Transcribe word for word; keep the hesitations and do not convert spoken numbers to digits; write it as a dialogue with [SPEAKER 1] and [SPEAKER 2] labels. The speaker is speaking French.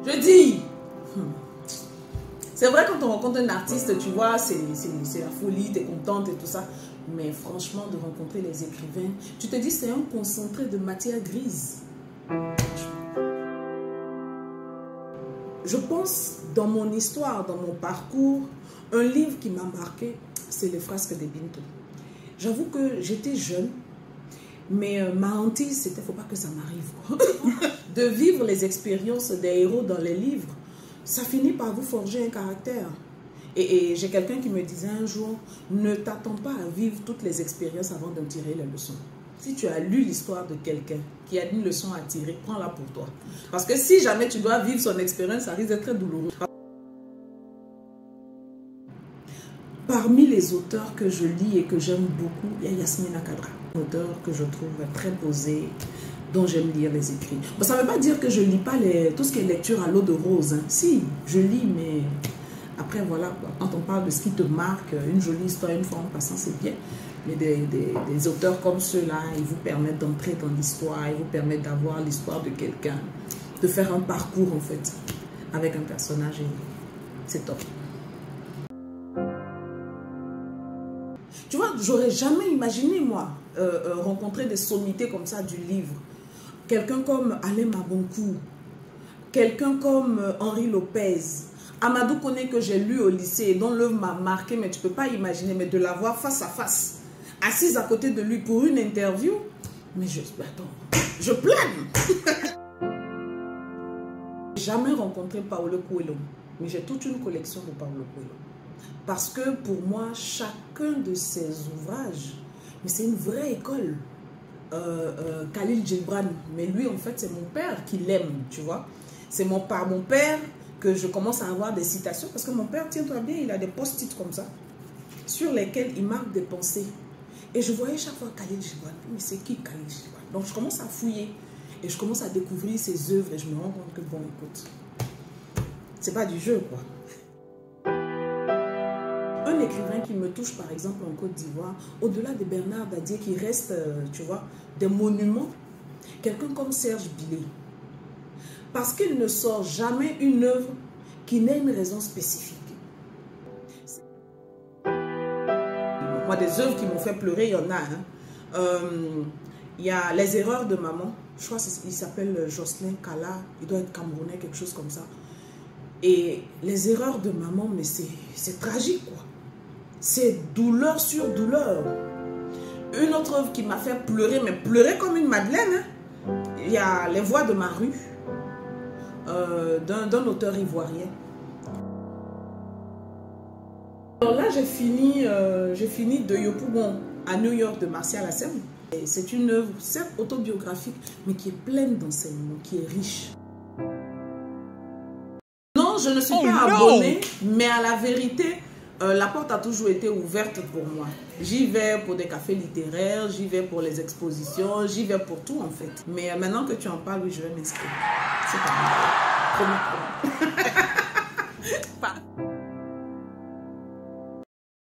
[SPEAKER 1] Je dis, c'est vrai quand on rencontre un artiste, tu vois, c'est la folie, tu es contente et tout ça. Mais franchement, de rencontrer les écrivains, tu te dis c'est un concentré de matière grise. Je pense, dans mon histoire, dans mon parcours, un livre qui m'a marqué, c'est Les Frasques des Bintou. J'avoue que j'étais jeune, mais euh, ma hantise, c'était faut pas que ça m'arrive. De vivre les expériences des héros dans les livres, ça finit par vous forger un caractère. Et, et j'ai quelqu'un qui me disait un jour, ne t'attends pas à vivre toutes les expériences avant d'en tirer les leçons. Si tu as lu l'histoire de quelqu'un qui a une leçon à tirer, prends-la pour toi. Parce que si jamais tu dois vivre son expérience, ça risque d'être très douloureux. Parmi les auteurs que je lis et que j'aime beaucoup, il y a Yasmina Khadra, un auteur que je trouve très posé, dont j'aime lire les écrits. Bon, ça ne veut pas dire que je ne lis pas les, tout ce qui est lecture à l'eau de rose. Hein. Si, je lis, mais après, voilà, quand on parle de ce qui te marque, une jolie histoire, une fois en passant, c'est bien. Mais des, des, des auteurs comme ceux-là, ils vous permettent d'entrer dans l'histoire, ils vous permettent d'avoir l'histoire de quelqu'un, de faire un parcours, en fait, avec un personnage, et c'est top. Tu vois, j'aurais jamais imaginé, moi, euh, euh, rencontrer des sommités comme ça du livre. Quelqu'un comme Alain Mabonkou, quelqu'un comme euh, Henri Lopez, Amadou Koné que j'ai lu au lycée et dont l'œuvre m'a marqué, mais tu ne peux pas imaginer, mais de l'avoir face à face, assise à côté de lui pour une interview, mais je, attends, je plane. Jamais rencontré Paulo Coelho, mais j'ai toute une collection de Paulo Coelho. Parce que pour moi, chacun de ses ouvrages, mais c'est une vraie école. Euh, euh, Khalil Gibran, mais lui en fait c'est mon père qui l'aime, tu vois. C'est mon, par mon père que je commence à avoir des citations, parce que mon père, tiens-toi bien, il a des post-it comme ça, sur lesquels il marque des pensées. Et je voyais chaque fois Khalil Gibran, mais c'est qui Khalil Gibran? Donc je commence à fouiller, et je commence à découvrir ses œuvres, et je me rends compte que bon, écoute, c'est pas du jeu, quoi. Un écrivain qui me touche, par exemple, en Côte d'Ivoire, au-delà de Bernard Dadier, qui reste, euh, tu vois, des monuments, quelqu'un comme Serge Bilé. Parce qu'il ne sort jamais une œuvre qui n'ait une raison spécifique. Moi, des œuvres qui m'ont fait pleurer, il y en a. Hein. Euh, il y a Les Erreurs de Maman. Je crois qu'il s'appelle Jocelyn Kala. Il doit être camerounais, quelque chose comme ça. Et Les Erreurs de Maman, mais c'est tragique, quoi. C'est douleur sur douleur. Une autre œuvre qui m'a fait pleurer, mais pleurer comme une madeleine, hein. Il y a Les Voix de ma rue, euh, d'un auteur ivoirien. Alors là, j'ai fini, euh, j'ai fini De Yopougon à New York de Martial Hassem. C'est une œuvre, certes autobiographique, mais qui est pleine d'enseignements, qui est riche. Non, je ne suis oh pas no. abonnée, mais à la vérité, Euh, la porte a toujours été ouverte pour moi. J'y vais pour des cafés littéraires, j'y vais pour les expositions, j'y vais pour tout en fait. Mais euh, maintenant que tu en parles, oui, je vais m'inscrire. C'est pas mal. Promis, promis.